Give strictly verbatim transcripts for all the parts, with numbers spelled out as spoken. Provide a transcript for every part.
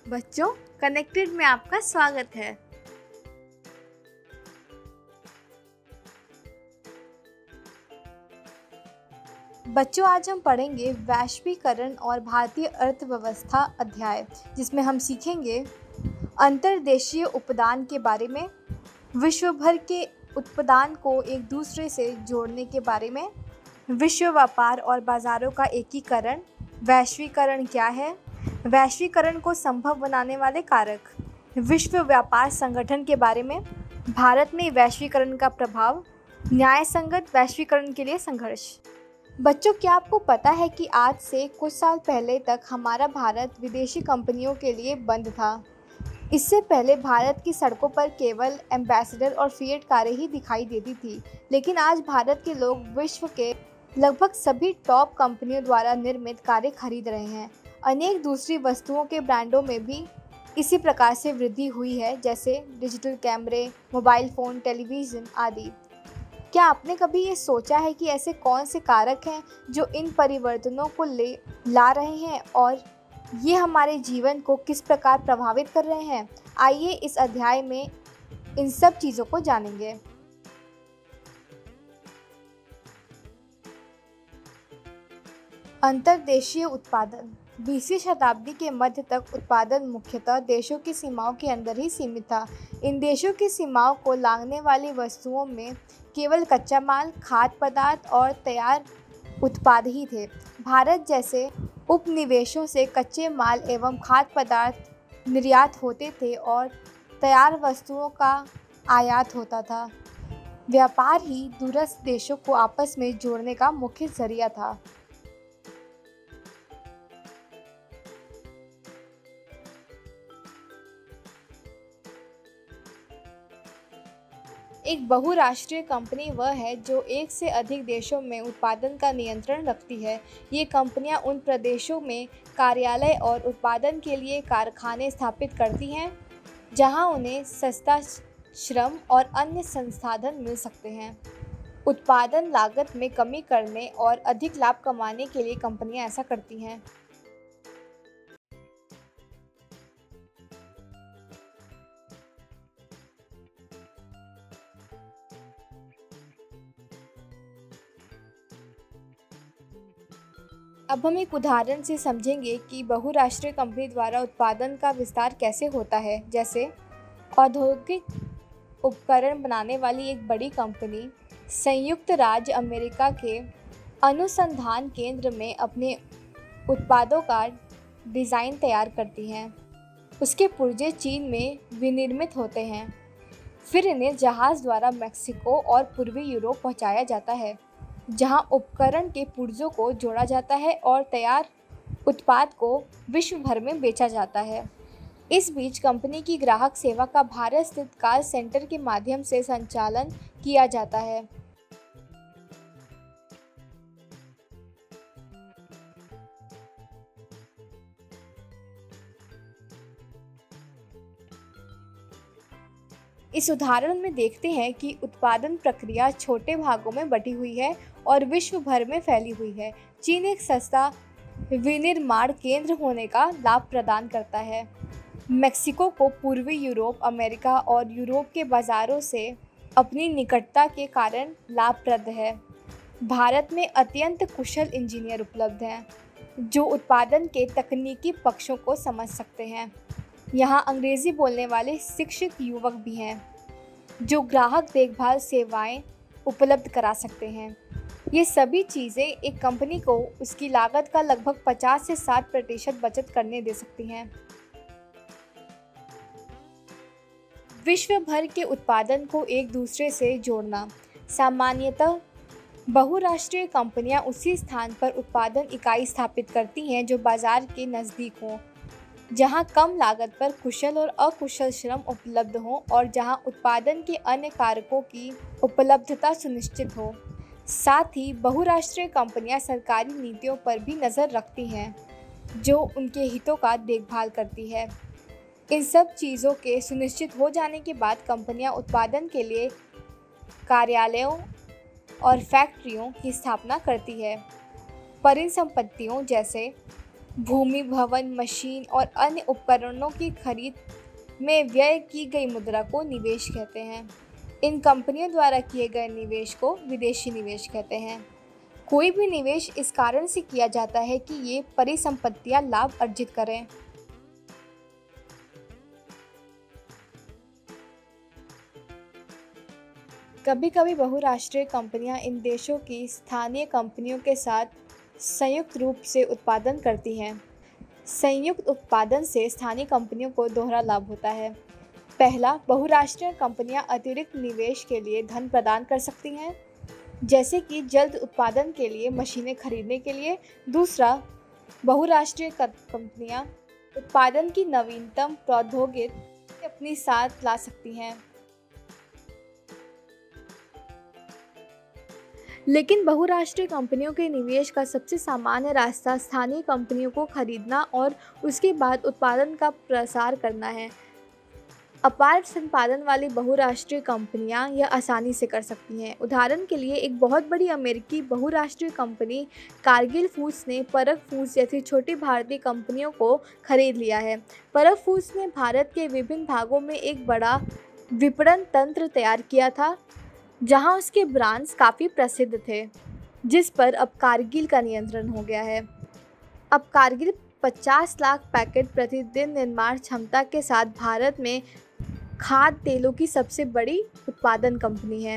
बच्चों, कनेक्टेड में आपका स्वागत है। बच्चों, आज हम पढ़ेंगे वैश्वीकरण और भारतीय अर्थव्यवस्था अध्याय, जिसमें हम सीखेंगे अंतर्देशीय उपदान के बारे में, विश्व भर के उत्पादन को एक दूसरे से जोड़ने के बारे में, विश्व व्यापार और बाजारों का एकीकरण, वैश्वीकरण क्या है, वैश्वीकरण को संभव बनाने वाले कारक, विश्व व्यापार संगठन के बारे में, भारत में वैश्वीकरण का प्रभाव, न्यायसंगत वैश्वीकरण के लिए संघर्ष। बच्चों, क्या आपको पता है कि आज से कुछ साल पहले तक हमारा भारत विदेशी कंपनियों के लिए बंद था। इससे पहले भारत की सड़कों पर केवल एम्बेसडर और फिएट कारें ही दिखाई देती थी, लेकिन आज भारत के लोग विश्व के लगभग सभी टॉप कंपनियों द्वारा निर्मित कारें खरीद रहे हैं। अनेक दूसरी वस्तुओं के ब्रांडों में भी इसी प्रकार से वृद्धि हुई है, जैसे डिजिटल कैमरे, मोबाइल फ़ोन, टेलीविज़न आदि। क्या आपने कभी ये सोचा है कि ऐसे कौन से कारक हैं जो इन परिवर्तनों को ले ला रहे हैं और ये हमारे जीवन को किस प्रकार प्रभावित कर रहे हैं? आइए इस अध्याय में इन सब चीज़ों को जानेंगे। अंतर्देशीय उत्पादन। बीसवीं शताब्दी के मध्य तक उत्पादन मुख्यतः देशों की सीमाओं के अंदर ही सीमित था। इन देशों की सीमाओं को लांघने वाली वस्तुओं में केवल कच्चा माल, खाद्य पदार्थ और तैयार उत्पाद ही थे। भारत जैसे उपनिवेशों से कच्चे माल एवं खाद्य पदार्थ निर्यात होते थे और तैयार वस्तुओं का आयात होता था। व्यापार ही दूरस्थ देशों को आपस में जोड़ने का मुख्य जरिया था। एक बहुराष्ट्रीय कंपनी वह है जो एक से अधिक देशों में उत्पादन का नियंत्रण रखती है। ये कंपनियां उन प्रदेशों में कार्यालय और उत्पादन के लिए कारखाने स्थापित करती हैं जहां उन्हें सस्ता श्रम और अन्य संसाधन मिल सकते हैं। उत्पादन लागत में कमी करने और अधिक लाभ कमाने के लिए कंपनियां ऐसा करती हैं। अब हम एक उदाहरण से समझेंगे कि बहुराष्ट्रीय कंपनी द्वारा उत्पादन का विस्तार कैसे होता है। जैसे औद्योगिक उपकरण बनाने वाली एक बड़ी कंपनी संयुक्त राज्य अमेरिका के अनुसंधान केंद्र में अपने उत्पादों का डिज़ाइन तैयार करती है। उसके पुर्जे चीन में विनिर्मित होते हैं, फिर इन्हें जहाज़ द्वारा मेक्सिको और पूर्वी यूरोप पहुंचाया जाता है, जहां उपकरण के पुर्जों को जोड़ा जाता है और तैयार उत्पाद को विश्व भर में बेचा जाता है। इस बीच कंपनी की ग्राहक सेवा का भारत स्थित कॉल सेंटर के माध्यम से संचालन किया जाता है। इस उदाहरण में देखते हैं कि उत्पादन प्रक्रिया छोटे भागों में बटी हुई है और विश्व भर में फैली हुई है। चीन एक सस्ता विनिर्माण केंद्र होने का लाभ प्रदान करता है। मेक्सिको को पूर्वी यूरोप, अमेरिका और यूरोप के बाज़ारों से अपनी निकटता के कारण लाभप्रद है। भारत में अत्यंत कुशल इंजीनियर उपलब्ध हैं जो उत्पादन के तकनीकी पक्षों को समझ सकते हैं। यहाँ अंग्रेज़ी बोलने वाले शिक्षित युवक भी हैं जो ग्राहक देखभाल सेवाएं उपलब्ध करा सकते हैं। ये सभी चीज़ें एक कंपनी को उसकी लागत का लगभग पचास से साठ प्रतिशत बचत करने दे सकती हैं। विश्व भर के उत्पादन को एक दूसरे से जोड़ना। सामान्यतः बहुराष्ट्रीय कंपनियां उसी स्थान पर उत्पादन इकाई स्थापित करती हैं जो बाजार के नज़दीक हों, जहां कम लागत पर कुशल और अकुशल श्रम उपलब्ध हों और जहां उत्पादन के अन्य कारकों की उपलब्धता सुनिश्चित हो। साथ ही बहुराष्ट्रीय कंपनियां सरकारी नीतियों पर भी नज़र रखती हैं जो उनके हितों का देखभाल करती है। इन सब चीज़ों के सुनिश्चित हो जाने के बाद कंपनियां उत्पादन के लिए कार्यालयों और फैक्ट्रियों की स्थापना करती है। परिसंपत्तियों जैसे भूमि, भवन, मशीन और अन्य उपकरणों की खरीद में व्यय की गई मुद्रा को निवेश कहते हैं। इन कंपनियों द्वारा किए गए निवेश को विदेशी निवेश कहते हैं। कोई भी निवेश इस कारण से किया जाता है कि ये परिसंपत्तियां लाभ अर्जित करें। कभी कभी बहुराष्ट्रीय कंपनियां इन देशों की स्थानीय कंपनियों के साथ संयुक्त रूप से उत्पादन करती हैं। संयुक्त उत्पादन से स्थानीय कंपनियों को दोहरा लाभ होता है। पहला, बहुराष्ट्रीय कंपनियां अतिरिक्त निवेश के लिए धन प्रदान कर सकती हैं, जैसे कि जल्द उत्पादन के लिए मशीनें खरीदने के लिए। दूसरा, बहुराष्ट्रीय कंपनियां उत्पादन की नवीनतम प्रौद्योगिकी अपनी साथ ला सकती हैं। लेकिन बहुराष्ट्रीय कंपनियों के निवेश का सबसे सामान्य रास्ता स्थानीय कंपनियों को खरीदना और उसके बाद उत्पादन का प्रसार करना है। अपार संपादन वाली बहुराष्ट्रीय कंपनियां यह आसानी से कर सकती हैं। उदाहरण के लिए, एक बहुत बड़ी अमेरिकी बहुराष्ट्रीय कंपनी कारगिल फूड्स ने परक फूड्स जैसी छोटी भारतीय कंपनियों को खरीद लिया है। परक फूड्स ने भारत के विभिन्न भागों में एक बड़ा विपणन तंत्र तैयार किया था, जहां उसके ब्रांड्स काफ़ी प्रसिद्ध थे, जिस पर अब कारगिल का नियंत्रण हो गया है। अब कारगिल पचास लाख पैकेट प्रतिदिन निर्माण क्षमता के साथ भारत में खाद्य तेलों की सबसे बड़ी उत्पादन कंपनी है।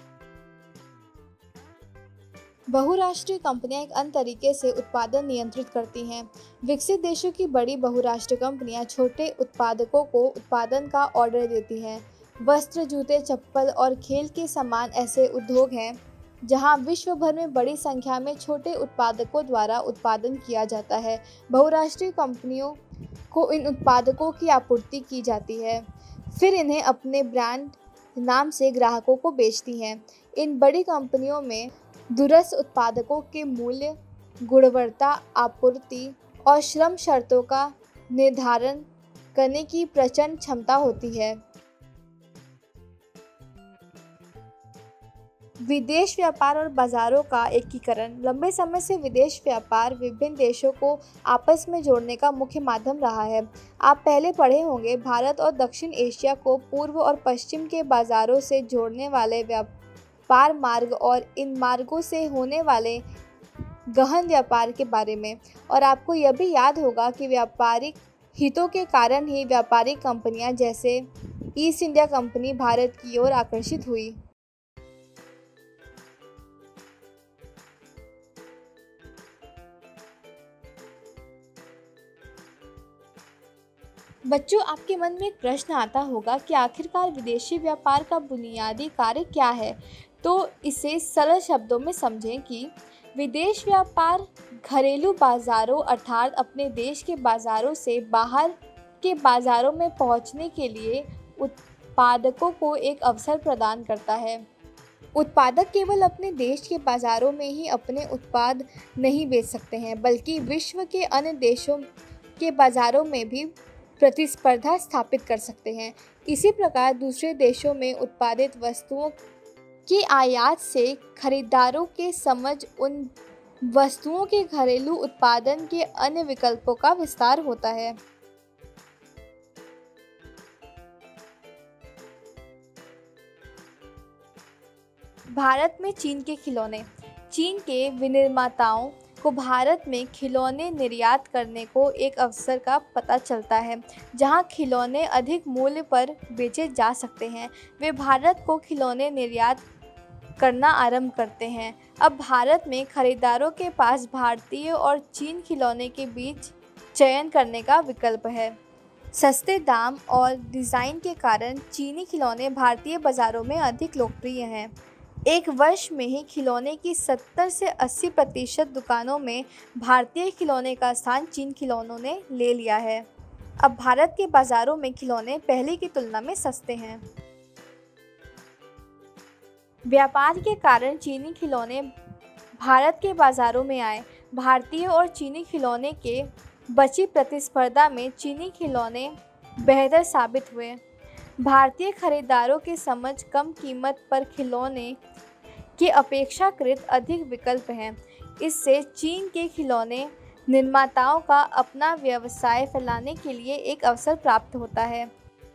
बहुराष्ट्रीय कंपनियां एक अन्य तरीके से उत्पादन नियंत्रित करती हैं। विकसित देशों की बड़ी बहुराष्ट्रीय कंपनियां छोटे उत्पादकों को उत्पादन का ऑर्डर देती हैं। वस्त्र, जूते, चप्पल और खेल के सामान ऐसे उद्योग हैं जहां विश्व भर में बड़ी संख्या में छोटे उत्पादकों द्वारा उत्पादन किया जाता है। बहुराष्ट्रीय कंपनियों को इन उत्पादकों की आपूर्ति की जाती है, फिर इन्हें अपने ब्रांड नाम से ग्राहकों को बेचती हैं। इन बड़ी कंपनियों में दूरस्थ उत्पादकों के मूल्य, गुणवत्ता, आपूर्ति और श्रम शर्तों का निर्धारण करने की प्रचंड क्षमता होती है। विदेश व्यापार और बाज़ारों का एकीकरण। लंबे समय से विदेश व्यापार विभिन्न देशों को आपस में जोड़ने का मुख्य माध्यम रहा है। आप पहले पढ़े होंगे, भारत और दक्षिण एशिया को पूर्व और पश्चिम के बाज़ारों से जोड़ने वाले व्यापार मार्ग और इन मार्गों से होने वाले गहन व्यापार के बारे में। और आपको यह भी याद होगा कि व्यापारिक हितों के कारण ही व्यापारिक कंपनियां जैसे ईस्ट इंडिया कंपनी भारत की ओर आकर्षित हुई। बच्चों, आपके मन में एक प्रश्न आता होगा कि आखिरकार विदेशी व्यापार का बुनियादी कार्य क्या है। तो इसे सरल शब्दों में समझें कि विदेश व्यापार घरेलू बाज़ारों अर्थात अपने देश के बाज़ारों से बाहर के बाज़ारों में पहुंचने के लिए उत्पादकों को एक अवसर प्रदान करता है। उत्पादक केवल अपने देश के बाज़ारों में ही अपने उत्पाद नहीं बेच सकते हैं, बल्कि विश्व के अन्य देशों के बाज़ारों में भी प्रतिस्पर्धा स्थापित कर सकते हैं। इसी प्रकार दूसरे देशों में उत्पादित वस्तुओं की आयात से खरीदारों के समझ उन वस्तुओं के घरेलू उत्पादन के अन्य विकल्पों का विस्तार होता है। भारत में चीन के खिलौने। चीन के विनिर्माताओं को भारत में खिलौने निर्यात करने को एक अवसर का पता चलता है, जहां खिलौने अधिक मूल्य पर बेचे जा सकते हैं। वे भारत को खिलौने निर्यात करना आरंभ करते हैं। अब भारत में खरीदारों के पास भारतीय और चीन खिलौने के बीच चयन करने का विकल्प है। सस्ते दाम और डिज़ाइन के कारण चीनी खिलौने भारतीय बाज़ारों में अधिक लोकप्रिय हैं। एक वर्ष में ही खिलौने की सत्तर से अस्सी प्रतिशत दुकानों में भारतीय खिलौने का स्थान चीन खिलौनों ने ले लिया है। अब भारत के बाज़ारों में खिलौने पहले की तुलना में सस्ते हैं। व्यापार के कारण चीनी खिलौने भारत के बाज़ारों में आए। भारतीय और चीनी खिलौने के बची प्रतिस्पर्धा में चीनी खिलौने बेहतर साबित हुए। भारतीय खरीदारों की समझ कम कीमत पर खिलौने के अपेक्षाकृत अधिक विकल्प हैं। इससे चीन के खिलौने निर्माताओं का अपना व्यवसाय फैलाने के लिए एक अवसर प्राप्त होता है।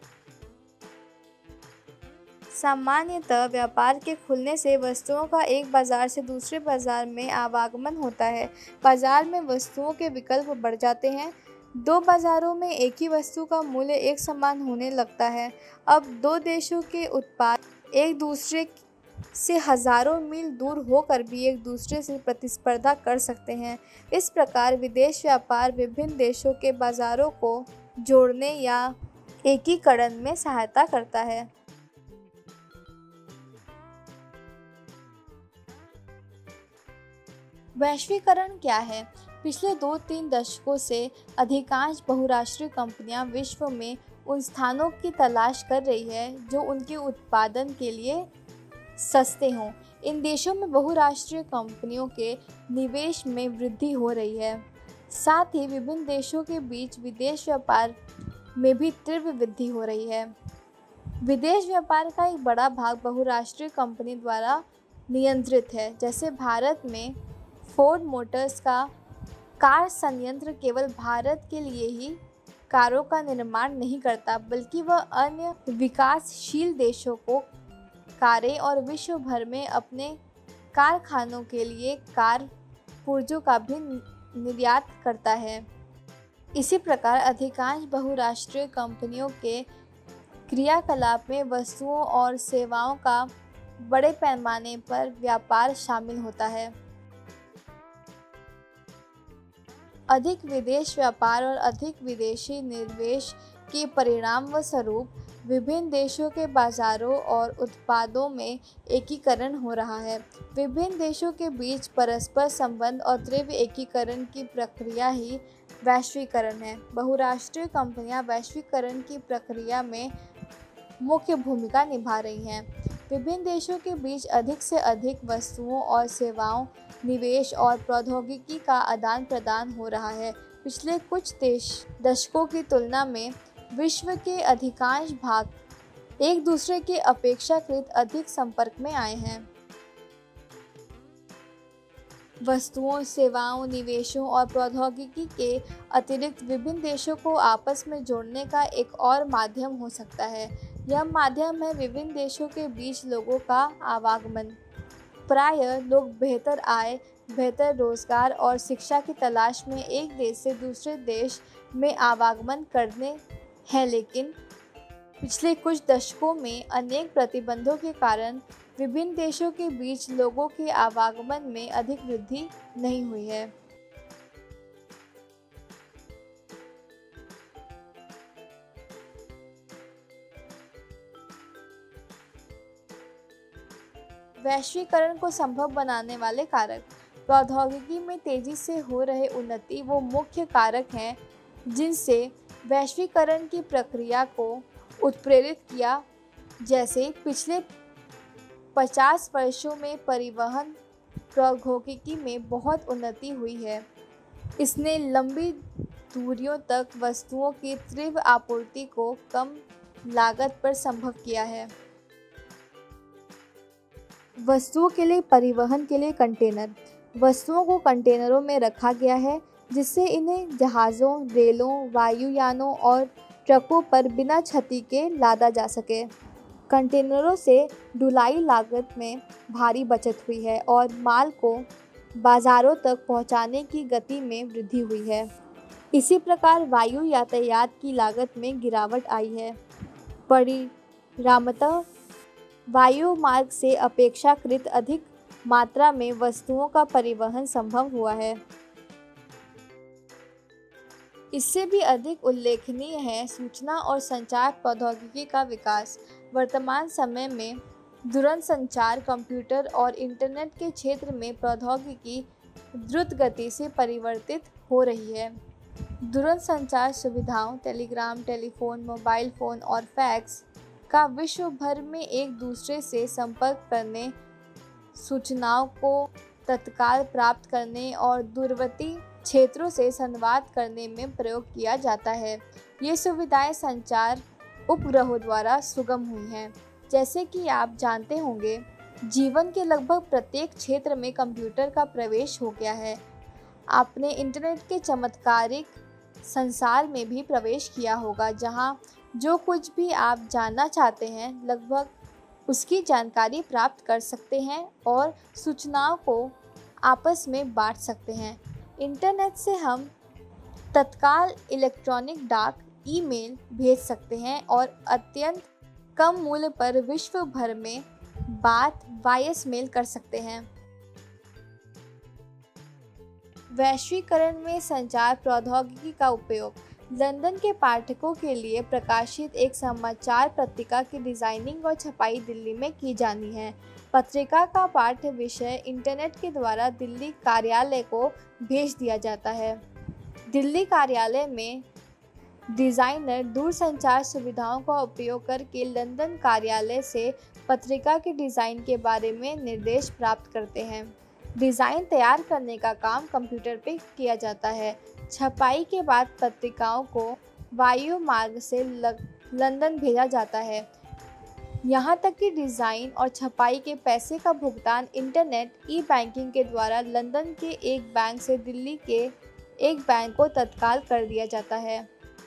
सामान्यतः व्यापार के खुलने से वस्तुओं का एक बाजार से दूसरे बाजार में आवागमन होता है। बाजार में वस्तुओं के विकल्प बढ़ जाते हैं। दो बाजारों में एक ही वस्तु का मूल्य एक समान होने लगता है। अब दो देशों के उत्पाद एक दूसरे से हजारों मील दूर होकर भी एक दूसरे से प्रतिस्पर्धा कर सकते हैं। इस प्रकार विदेश व्यापार विभिन्न देशों के बाजारों को जोड़ने या एकीकरण में सहायता करता है। वैश्वीकरण क्या है? पिछले दो तीन दशकों से अधिकांश बहुराष्ट्रीय कंपनियां विश्व में उन स्थानों की तलाश कर रही है जो उनके उत्पादन के लिए सस्ते हों। इन देशों में बहुराष्ट्रीय कंपनियों के निवेश में वृद्धि हो रही है। साथ ही विभिन्न देशों के बीच विदेश व्यापार में भी तीव्र वृद्धि हो रही है। विदेश व्यापार का एक बड़ा भाग बहुराष्ट्रीय कंपनी द्वारा नियंत्रित है। जैसे भारत में फोर्ड मोटर्स का कार संयंत्र केवल भारत के लिए ही कारों का निर्माण नहीं करता, बल्कि वह अन्य विकासशील देशों को कारें और विश्व भर में अपने कारखानों के लिए कार पुर्जों का भी निर्यात करता है। इसी प्रकार अधिकांश बहुराष्ट्रीय कंपनियों के क्रियाकलाप में वस्तुओं और सेवाओं का बड़े पैमाने पर व्यापार शामिल होता है। अधिक विदेश व्यापार और अधिक विदेशी निवेश के परिणाम स्वरूप विभिन्न देशों के बाजारों और उत्पादों में एकीकरण हो रहा है। विभिन्न देशों के बीच परस्पर संबंध और तीव्र एकीकरण की प्रक्रिया ही वैश्वीकरण है। बहुराष्ट्रीय कंपनियां वैश्वीकरण की प्रक्रिया में मुख्य भूमिका निभा रही हैं। विभिन्न देशों के बीच अधिक से अधिक वस्तुओं और सेवाओं, निवेश और प्रौद्योगिकी का आदान प्रदान हो रहा है। पिछले कुछ देश दशकों की तुलना में विश्व के अधिकांश भाग एक दूसरे के अपेक्षाकृत अधिक संपर्क में आए हैं। वस्तुओं, सेवाओं, निवेशों और प्रौद्योगिकी के अतिरिक्त विभिन्न देशों को आपस में जोड़ने का एक और माध्यम हो सकता है। यह माध्यम है विभिन्न देशों के बीच लोगों का आवागमन। प्रायः लोग बेहतर आय, बेहतर रोजगार और शिक्षा की तलाश में एक देश से दूसरे देश में आवागमन करने हैं, लेकिन पिछले कुछ दशकों में अनेक प्रतिबंधों के कारण विभिन्न देशों के बीच लोगों के आवागमन में अधिक वृद्धि नहीं हुई है। वैश्वीकरण को संभव बनाने वाले कारक। प्रौद्योगिकी में तेजी से हो रहे उन्नति वो मुख्य कारक हैं जिनसे वैश्वीकरण की प्रक्रिया को उत्प्रेरित किया। जैसे पिछले पचास वर्षों में परिवहन प्रौद्योगिकी में बहुत उन्नति हुई है। इसने लंबी दूरियों तक वस्तुओं की तीव्र आपूर्ति को कम लागत पर संभव किया है। वस्तुओं के लिए परिवहन के लिए कंटेनर। वस्तुओं को कंटेनरों में रखा गया है जिससे इन्हें जहाज़ों, रेलों, वायुयानों और ट्रकों पर बिना क्षति के लादा जा सके। कंटेनरों से ढुलाई लागत में भारी बचत हुई है और माल को बाज़ारों तक पहुंचाने की गति में वृद्धि हुई है। इसी प्रकार वायु यातायात की लागत में गिरावट आई है। परिणामतः वायु मार्ग से अपेक्षाकृत अधिक मात्रा में वस्तुओं का परिवहन संभव हुआ है। इससे भी अधिक उल्लेखनीय है सूचना और संचार प्रौद्योगिकी का विकास। वर्तमान समय में दूरसंचार, कंप्यूटर और इंटरनेट के क्षेत्र में प्रौद्योगिकी द्रुत गति से परिवर्तित हो रही है। दूरसंचार सुविधाओं, टेलीग्राम, टेलीफोन, मोबाइल फ़ोन और फैक्स का विश्व भर में एक दूसरे से संपर्क करने, सूचनाओं को तत्काल प्राप्त करने और दूरवर्ती क्षेत्रों से संवाद करने में प्रयोग किया जाता है। ये सुविधाएं संचार उपग्रहों द्वारा सुगम हुई हैं। जैसे कि आप जानते होंगे, जीवन के लगभग प्रत्येक क्षेत्र में कंप्यूटर का प्रवेश हो गया है। आपने इंटरनेट के चमत्कारिक संसार में भी प्रवेश किया होगा, जहाँ जो कुछ भी आप जानना चाहते हैं लगभग उसकी जानकारी प्राप्त कर सकते हैं और सूचनाओं को आपस में बांट सकते हैं। इंटरनेट से हम तत्काल इलेक्ट्रॉनिक डाक, ईमेल भेज सकते हैं और अत्यंत कम मूल्य पर विश्व भर में बात वॉइस मेल कर सकते हैं। वैश्वीकरण में संचार प्रौद्योगिकी का उपयोग। लंदन के पाठकों के लिए प्रकाशित एक समाचार पत्रिका की डिज़ाइनिंग और छपाई दिल्ली में की जानी है। पत्रिका का पाठ्य विषय इंटरनेट के द्वारा दिल्ली कार्यालय को भेज दिया जाता है। दिल्ली कार्यालय में डिज़ाइनर दूरसंचार सुविधाओं का उपयोग करके लंदन कार्यालय से पत्रिका के डिज़ाइन के बारे में निर्देश प्राप्त करते हैं। डिज़ाइन तैयार करने का काम कंप्यूटर पर किया जाता है। छपाई के बाद पत्रिकाओं को वायु मार्ग से लंदन भेजा जाता है। यहाँ तक कि डिज़ाइन और छपाई के पैसे का भुगतान इंटरनेट ई बैंकिंग के द्वारा लंदन के एक बैंक से दिल्ली के एक बैंक को तत्काल कर दिया जाता है।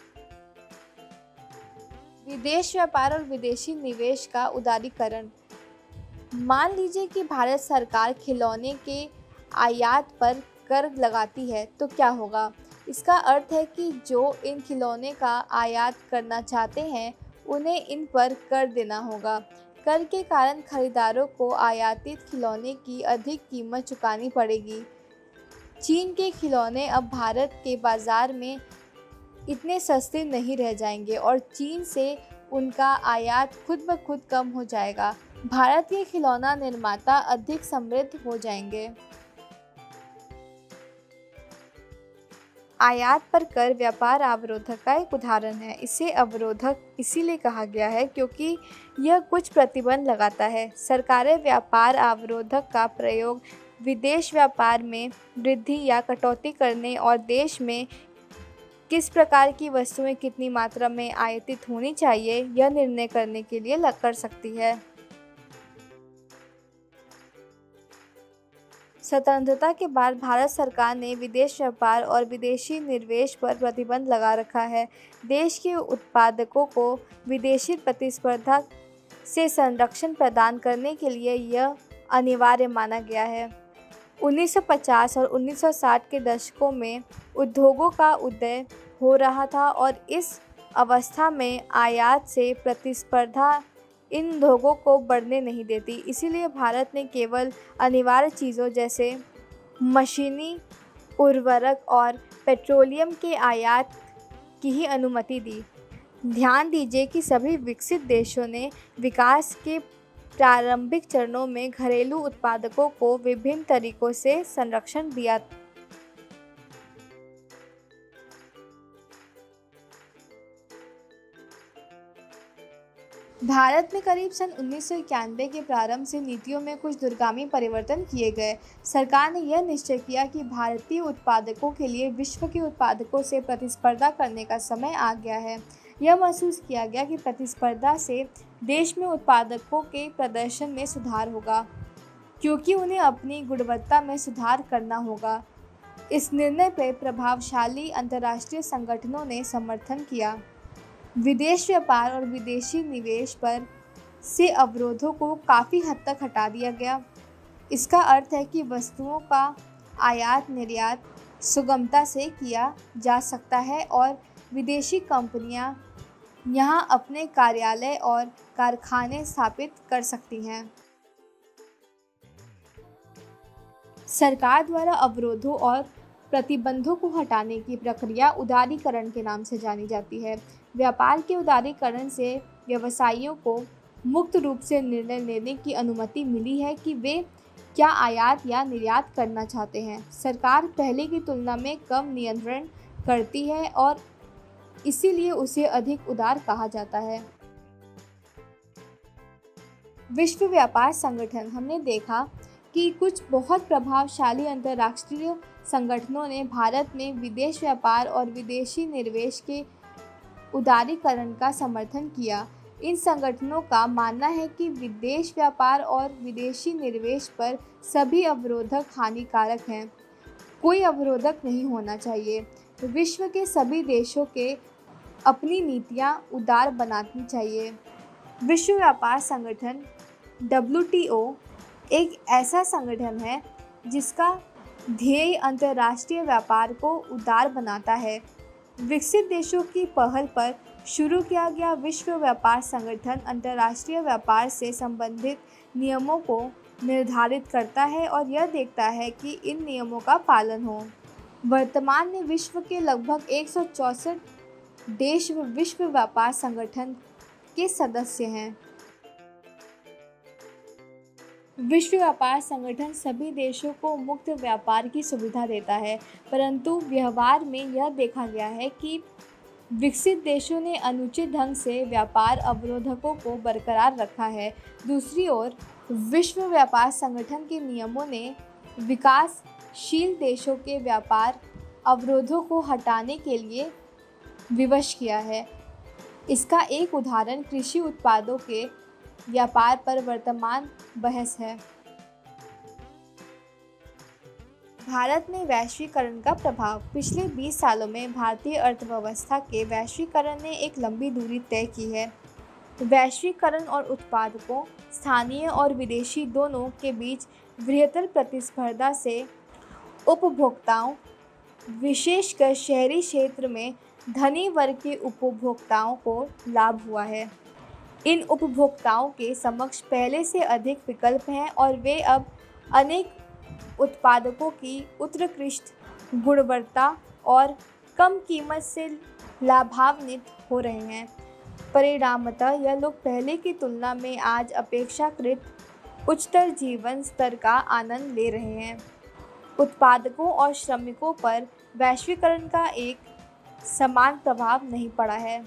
विदेश व्यापार और विदेशी निवेश का उदारीकरण। मान लीजिए कि भारत सरकार खिलौने के आयात पर कर लगाती है, तो क्या होगा? इसका अर्थ है कि जो इन खिलौने का आयात करना चाहते हैं उन्हें इन पर कर देना होगा। कर के कारण खरीदारों को आयातित खिलौने की अधिक कीमत चुकानी पड़ेगी। चीन के खिलौने अब भारत के बाज़ार में इतने सस्ते नहीं रह जाएंगे और चीन से उनका आयात खुद ब खुद कम हो जाएगा। भारत के खिलौना निर्माता अधिक समृद्ध हो जाएंगे। आयात पर कर व्यापार अवरोधक का एक उदाहरण है। इसे अवरोधक इसीलिए कहा गया है क्योंकि यह कुछ प्रतिबंध लगाता है। सरकारें व्यापार अवरोधक का प्रयोग विदेश व्यापार में वृद्धि या कटौती करने और देश में किस प्रकार की वस्तुएं कितनी मात्रा में आयातित होनी चाहिए यह निर्णय करने के लिए कर सकती है। स्वतंत्रता के बाद भारत सरकार ने विदेश व्यापार और विदेशी निवेश पर प्रतिबंध लगा रखा है। देश के उत्पादकों को विदेशी प्रतिस्पर्धा से संरक्षण प्रदान करने के लिए यह अनिवार्य माना गया है। उन्नीस सौ पचास और उन्नीस सौ साठ के दशकों में उद्योगों का उदय हो रहा था और इस अवस्था में आयात से प्रतिस्पर्धा इन उद्योगों को बढ़ने नहीं देती। इसीलिए भारत ने केवल अनिवार्य चीज़ों जैसे मशीनी उर्वरक और पेट्रोलियम के आयात की ही अनुमति दी। ध्यान दीजिए कि सभी विकसित देशों ने विकास के प्रारंभिक चरणों में घरेलू उत्पादकों को विभिन्न तरीकों से संरक्षण दिया। भारत में करीब सन उन्नीस सौ इक्यानवे के प्रारंभ से नीतियों में कुछ दूरगामी परिवर्तन किए गए। सरकार ने यह निश्चय किया कि भारतीय उत्पादकों के लिए विश्व के उत्पादकों से प्रतिस्पर्धा करने का समय आ गया है। यह महसूस किया गया कि प्रतिस्पर्धा से देश में उत्पादकों के प्रदर्शन में सुधार होगा, क्योंकि उन्हें अपनी गुणवत्ता में सुधार करना होगा। इस निर्णय पर प्रभावशाली अंतर्राष्ट्रीय संगठनों ने समर्थन किया। विदेश व्यापार और विदेशी निवेश पर से अवरोधों को काफ़ी हद तक हटा दिया गया। इसका अर्थ है कि वस्तुओं का आयात निर्यात सुगमता से किया जा सकता है और विदेशी कंपनियां यहां अपने कार्यालय और कारखाने स्थापित कर सकती हैं। सरकार द्वारा अवरोधों और प्रतिबंधों को हटाने की प्रक्रिया उदारीकरण के नाम से जानी जाती है। व्यापार के उदारीकरण से व्यवसायियों को मुक्त रूप से निर्णय लेने की अनुमति मिली है कि वे क्या आयात या निर्यात करना चाहते हैं। सरकार पहले की तुलना में कम नियंत्रण करती है और इसीलिए उसे अधिक उदार कहा जाता है। विश्व व्यापार संगठन। हमने देखा कि कुछ बहुत प्रभावशाली अंतर्राष्ट्रीय संगठनों ने भारत में विदेश व्यापार और विदेशी निवेश के उदारीकरण का समर्थन किया। इन संगठनों का मानना है कि विदेश व्यापार और विदेशी निवेश पर सभी अवरोधक हानिकारक हैं। कोई अवरोधक नहीं होना चाहिए। विश्व के सभी देशों के अपनी नीतियाँ उदार बनानी चाहिए। विश्व व्यापार संगठन डब्ल्यू टी ओ एक ऐसा संगठन है जिसका ध्येय अंतर्राष्ट्रीय व्यापार को उदार बनाता है। विकसित देशों की पहल पर शुरू किया गया विश्व व्यापार संगठन अंतर्राष्ट्रीय व्यापार से संबंधित नियमों को निर्धारित करता है और यह देखता है कि इन नियमों का पालन हो। वर्तमान में विश्व के लगभग एक सौ चौंसठ देश विश्व व्यापार संगठन के सदस्य हैं। विश्व व्यापार संगठन सभी देशों को मुक्त व्यापार की सुविधा देता है, परंतु व्यवहार में यह देखा गया है कि विकसित देशों ने अनुचित ढंग से व्यापार अवरोधकों को बरकरार रखा है। दूसरी ओर विश्व व्यापार संगठन के नियमों ने विकासशील देशों के व्यापार अवरोधों को हटाने के लिए विवश किया है। इसका एक उदाहरण कृषि उत्पादों के व्यापार पर वर्तमान बहस है। भारत में वैश्वीकरण का प्रभाव। पिछले बीस सालों में भारतीय अर्थव्यवस्था के वैश्वीकरण ने एक लंबी दूरी तय की है। वैश्वीकरण और उत्पादकों, स्थानीय और विदेशी दोनों के बीच बृहत्तर प्रतिस्पर्धा से उपभोक्ताओं, विशेषकर शहरी क्षेत्र में धनी वर्ग के उपभोक्ताओं को लाभ हुआ है। इन उपभोक्ताओं के समक्ष पहले से अधिक विकल्प हैं और वे अब अनेक उत्पादकों की उत्कृष्ट गुणवत्ता और कम कीमत से लाभान्वित हो रहे हैं। परिणामतः यह लोग पहले की तुलना में आज अपेक्षाकृत उच्चतर जीवन स्तर का आनंद ले रहे हैं। उत्पादकों और श्रमिकों पर वैश्वीकरण का एक समान प्रभाव नहीं पड़ा है।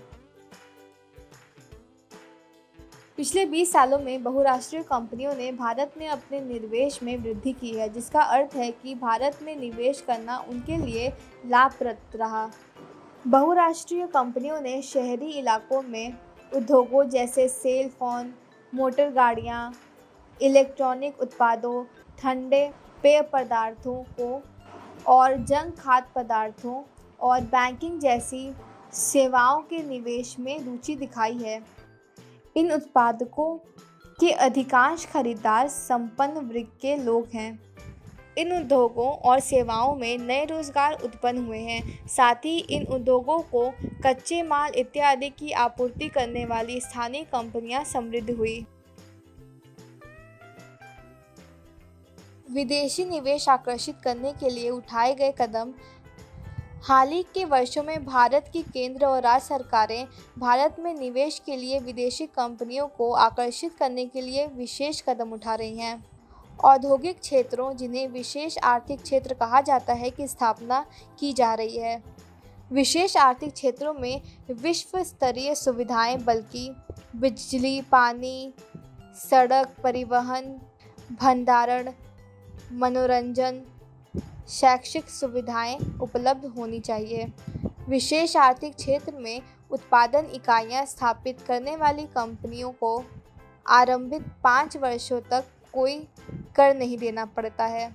पिछले बीस सालों में बहुराष्ट्रीय कंपनियों ने भारत में अपने निवेश में वृद्धि की है, जिसका अर्थ है कि भारत में निवेश करना उनके लिए लाभप्रद रहा। बहुराष्ट्रीय कंपनियों ने शहरी इलाकों में उद्योगों जैसे सेल फोन, मोटर गाड़ियाँ, इलेक्ट्रॉनिक उत्पादों, ठंडे पेय पदार्थों को और जंग खाद्य पदार्थों और बैंकिंग जैसी सेवाओं के निवेश में रुचि दिखाई है। इन उत्पादकों के अधिकांश खरीदार संपन्न वर्ग के लोग हैं। इन उद्योगों और सेवाओं में नए रोजगार उत्पन्न हुए हैं। साथ ही इन उद्योगों को कच्चे माल इत्यादि की आपूर्ति करने वाली स्थानीय कंपनियां समृद्ध हुई। विदेशी निवेश आकर्षित करने के लिए उठाए गए कदम। हाल ही के वर्षों में भारत की केंद्र और राज्य सरकारें भारत में निवेश के लिए विदेशी कंपनियों को आकर्षित करने के लिए विशेष कदम उठा रही हैं। औद्योगिक क्षेत्रों, जिन्हें विशेष आर्थिक क्षेत्र कहा जाता है, की स्थापना की जा रही है। विशेष आर्थिक क्षेत्रों में विश्व स्तरीय सुविधाएं, बल्कि बिजली, पानी, सड़क, परिवहन, भंडारण, मनोरंजन, शैक्षिक सुविधाएं उपलब्ध होनी चाहिए। विशेष आर्थिक क्षेत्र में उत्पादन इकाइयां स्थापित करने वाली कंपनियों को आरंभिक पाँच वर्षों तक कोई कर नहीं देना पड़ता है।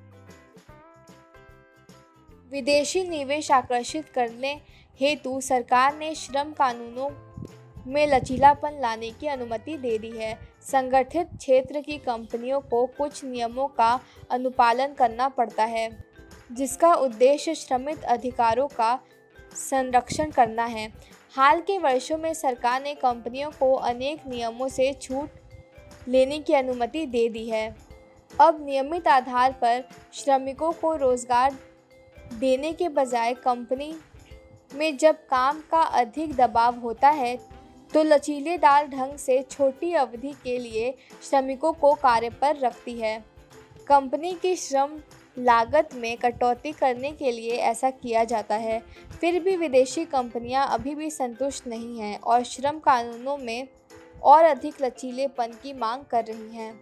विदेशी निवेश आकर्षित करने हेतु सरकार ने श्रम कानूनों में लचीलापन लाने की अनुमति दे दी है। संगठित क्षेत्र की कंपनियों को कुछ नियमों का अनुपालन करना पड़ता है, जिसका उद्देश्य श्रमिक अधिकारों का संरक्षण करना है। हाल के वर्षों में सरकार ने कंपनियों को अनेक नियमों से छूट लेने की अनुमति दे दी है। अब नियमित आधार पर श्रमिकों को रोजगार देने के बजाय कंपनी में जब काम का अधिक दबाव होता है तो लचीलेदार ढंग से छोटी अवधि के लिए श्रमिकों को कार्य पर रखती है। कंपनी की श्रम लागत में कटौती करने के लिए ऐसा किया जाता है। फिर भी विदेशी कंपनियां अभी भी संतुष्ट नहीं हैं और श्रम कानूनों में और अधिक लचीलेपन की मांग कर रही हैं।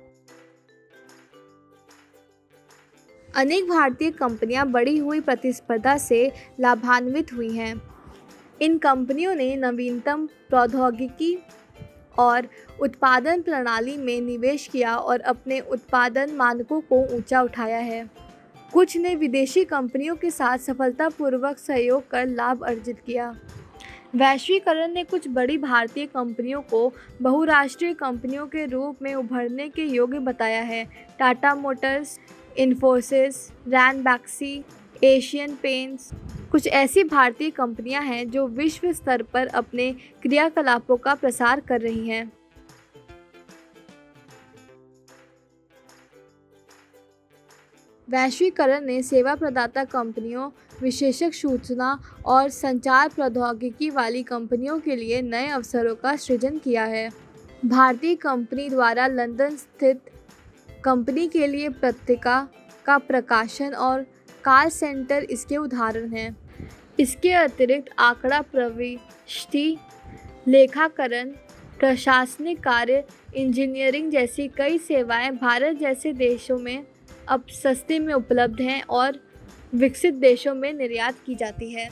अनेक भारतीय कंपनियां बढ़ी हुई प्रतिस्पर्धा से लाभान्वित हुई हैं। इन कंपनियों ने नवीनतम प्रौद्योगिकी और उत्पादन प्रणाली में निवेश किया और अपने उत्पादन मानकों को ऊंचा उठाया है। कुछ ने विदेशी कंपनियों के साथ सफलतापूर्वक सहयोग कर लाभ अर्जित किया। वैश्वीकरण ने कुछ बड़ी भारतीय कंपनियों को बहुराष्ट्रीय कंपनियों के रूप में उभरने के योग्य बताया है। टाटा मोटर्स, इन्फोसिस, रैनबैक्सी, एशियन पेंट्स कुछ ऐसी भारतीय कंपनियां हैं जो विश्व स्तर पर अपने क्रियाकलापों का प्रसार कर रही हैं। वैश्वीकरण ने सेवा प्रदाता कंपनियों, विशेषज्ञ सूचना और संचार प्रौद्योगिकी वाली कंपनियों के लिए नए अवसरों का सृजन किया है। भारतीय कंपनी द्वारा लंदन स्थित कंपनी के लिए पत्रिका का प्रकाशन और कॉल सेंटर इसके उदाहरण हैं। इसके अतिरिक्त आंकड़ा प्रविष्टि, लेखाकरण, प्रशासनिक कार्य, इंजीनियरिंग जैसी कई सेवाएं भारत जैसे देशों में अब सस्ते में उपलब्ध हैं और विकसित देशों में निर्यात की जाती है।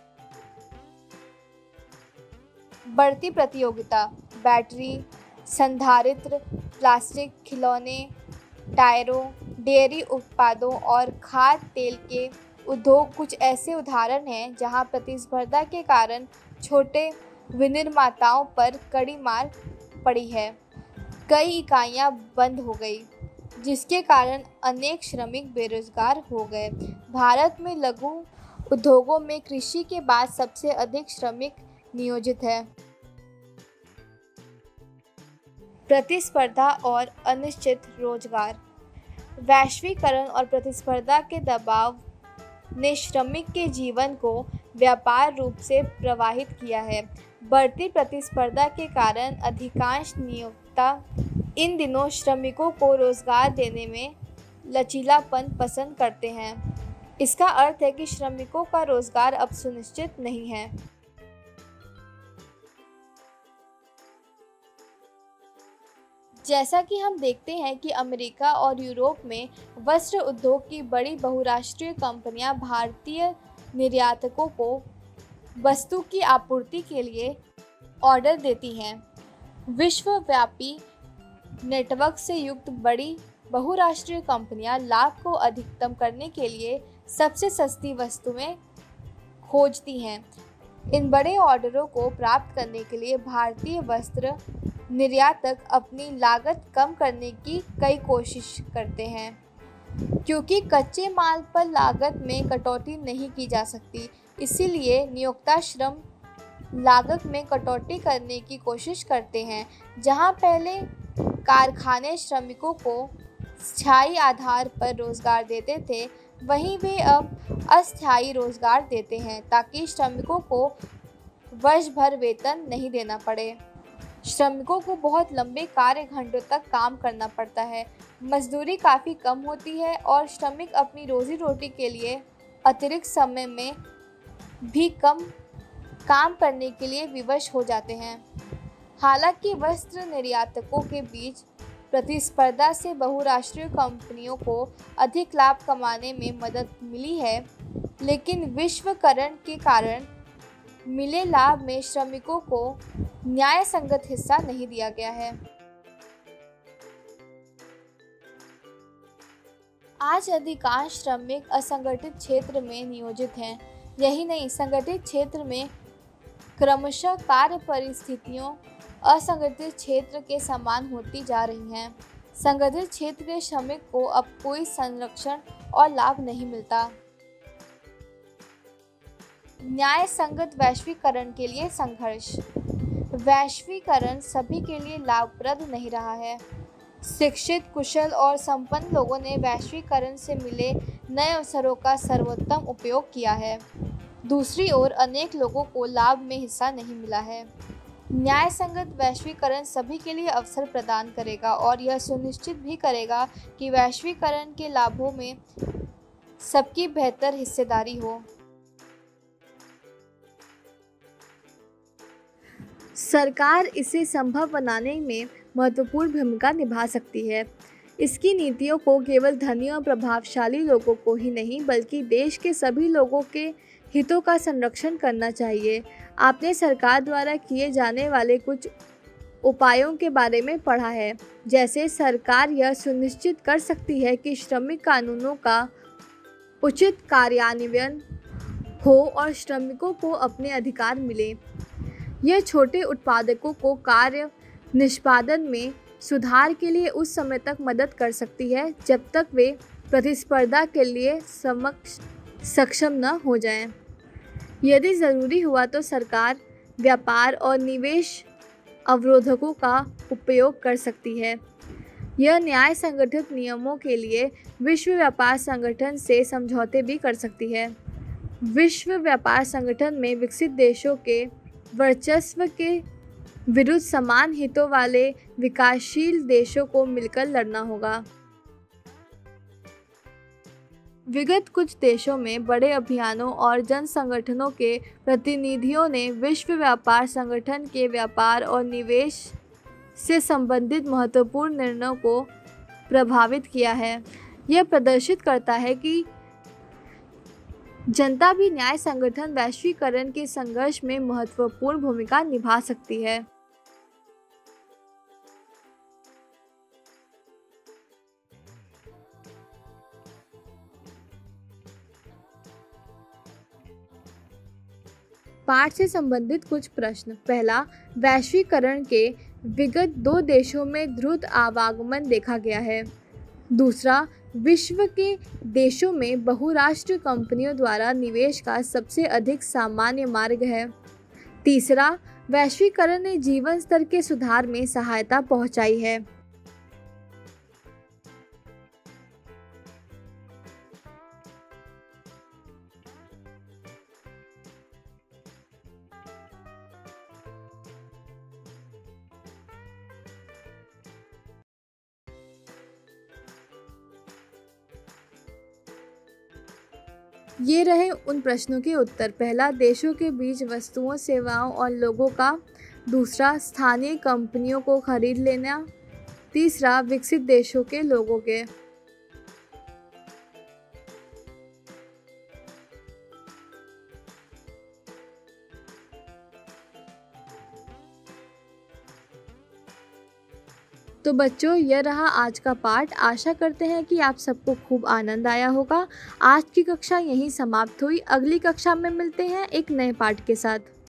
बढ़ती प्रतियोगिता, बैटरी, संधारित्र, प्लास्टिक, खिलौने, टायरों, डेयरी उत्पादों और खाद्य तेल के उद्योग कुछ ऐसे उदाहरण हैं जहां प्रतिस्पर्धा के कारण छोटे विनिर्माताओं पर कड़ी मार पड़ी है। कई इकाइयां बंद हो गई, जिसके कारण अनेक श्रमिक बेरोजगार हो गए। भारत में लघु उद्योगों में कृषि के बाद सबसे अधिक श्रमिक नियोजित है। प्रतिस्पर्धा और अनिश्चित रोजगार, वैश्वीकरण और प्रतिस्पर्धा के दबाव ने श्रमिक के जीवन को व्यापार रूप से प्रभावित किया है। बढ़ती प्रतिस्पर्धा के कारण अधिकांश नियोक्ता इन दिनों श्रमिकों को रोजगार देने में लचीलापन पसंद करते हैं। इसका अर्थ है कि श्रमिकों का रोजगार अब सुनिश्चित नहीं है। जैसा कि हम देखते हैं कि अमेरिका और यूरोप में वस्त्र उद्योग की बड़ी बहुराष्ट्रीय कंपनियां भारतीय निर्यातकों को वस्तु की आपूर्ति के लिए ऑर्डर देती हैं। विश्वव्यापी नेटवर्क से युक्त बड़ी बहुराष्ट्रीय कंपनियां लाभ को अधिकतम करने के लिए सबसे सस्ती वस्तुएं खोजती हैं। इन बड़े ऑर्डरों को प्राप्त करने के लिए भारतीय वस्त्र निर्यातक अपनी लागत कम करने की कई कोशिश करते हैं, क्योंकि कच्चे माल पर लागत में कटौती नहीं की जा सकती। इसीलिए नियोक्ता श्रम लागत में कटौती करने की कोशिश करते हैं। जहां पहले कारखाने श्रमिकों को स्थायी आधार पर रोजगार देते थे, वहीं वे अब अस्थायी रोजगार देते हैं ताकि श्रमिकों को वर्ष भर वेतन नहीं देना पड़े। श्रमिकों को बहुत लंबे कार्य घंटों तक काम करना पड़ता है, मजदूरी काफ़ी कम होती है और श्रमिक अपनी रोजी रोटी के लिए अतिरिक्त समय में भी कम काम करने के लिए विवश हो जाते हैं। हालांकि वस्त्र निर्यातकों के बीच प्रतिस्पर्धा से बहुराष्ट्रीय कंपनियों को अधिक लाभ कमाने में मदद मिली है, लेकिन विश्वकरण के कारण मिले लाभ में श्रमिकों को न्याय संगत हिस्सा नहीं दिया गया है। आज अधिकांश श्रमिक असंगठित क्षेत्र में नियोजित हैं। यही नहीं, संगठित क्षेत्र में क्रमशः कार्य परिस्थितियों असंगठित क्षेत्र के समान होती जा रही हैं। संगठित क्षेत्र के श्रमिक को अब कोई संरक्षण और लाभ नहीं मिलता। न्याय संगत वैश्वीकरण के लिए संघर्ष। वैश्वीकरण सभी के लिए लाभप्रद नहीं रहा है। शिक्षित, कुशल और संपन्न लोगों ने वैश्वीकरण से मिले नए अवसरों का सर्वोत्तम उपयोग किया है। दूसरी ओर अनेक लोगों को लाभ में हिस्सा नहीं मिला है। न्याय संगत वैश्वीकरण सभी के लिए अवसर प्रदान करेगा और यह सुनिश्चित भी करेगा कि वैश्वीकरण के लाभों में सबकी बेहतर हिस्सेदारी हो। सरकार इसे संभव बनाने में महत्वपूर्ण भूमिका निभा सकती है। इसकी नीतियों को केवल धनी और प्रभावशाली लोगों को ही नहीं, बल्कि देश के सभी लोगों के हितों का संरक्षण करना चाहिए। आपने सरकार द्वारा किए जाने वाले कुछ उपायों के बारे में पढ़ा है, जैसे सरकार यह सुनिश्चित कर सकती है कि श्रमिक कानूनों का उचित कार्यान्वयन हो और श्रमिकों को अपने अधिकार मिले। यह छोटे उत्पादकों को कार्य निष्पादन में सुधार के लिए उस समय तक मदद कर सकती है जब तक वे प्रतिस्पर्धा के लिए समक्ष सक्षम न हो जाएं। यदि ज़रूरी हुआ तो सरकार व्यापार और निवेश अवरोधकों का उपयोग कर सकती है। यह न्याय संगठित नियमों के लिए विश्व व्यापार संगठन से समझौते भी कर सकती है। विश्व व्यापार संगठन में विकसित देशों के वर्चस्व के विरुद्ध समान हितों वाले विकासशील देशों को मिलकर लड़ना होगा। विगत कुछ देशों में बड़े अभियानों और जन संगठनों के प्रतिनिधियों ने विश्व व्यापार संगठन के व्यापार और निवेश से संबंधित महत्वपूर्ण निर्णयों को प्रभावित किया है। यह प्रदर्शित करता है कि जनता भी न्याय संगठन वैश्वीकरण के संघर्ष में महत्वपूर्ण भूमिका निभा सकती है। पाठ से संबंधित कुछ प्रश्न। पहला, वैश्वीकरण के विगत दो देशों में द्रुत आवागमन देखा गया है। दूसरा, विश्व के देशों में बहुराष्ट्रीय कंपनियों द्वारा निवेश का सबसे अधिक सामान्य मार्ग है। तीसरा, वैश्वीकरण ने जीवन स्तर के सुधार में सहायता पहुंचाई है। ये रहे उन प्रश्नों के उत्तर। पहला, देशों के बीच वस्तुओं, सेवाओं और लोगों का। दूसरा, स्थानीय कंपनियों को खरीद लेना। तीसरा, विकसित देशों के लोगों के। तो बच्चों, यह रहा आज का पाठ। आशा करते हैं कि आप सबको खूब आनंद आया होगा। आज की कक्षा यहीं समाप्त हुई। अगली कक्षा में मिलते हैं एक नए पाठ के साथ।